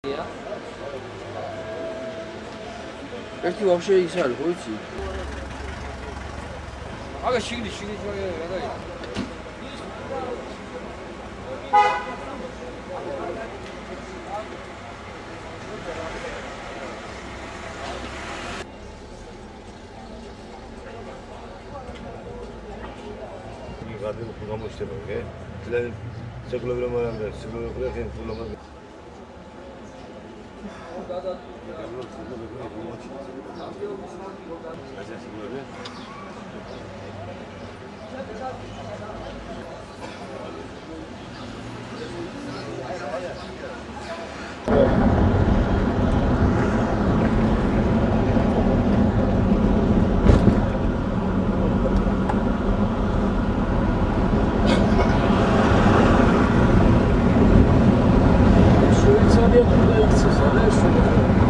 ერთი ვაფშე ის არის, ხო იცი? aga შიგნით რა Garden kullanmıştım ki. Sizlerin sekulabilmem de, sekulabilmem kullanmam. Şöyle bir saniye burada ikisi.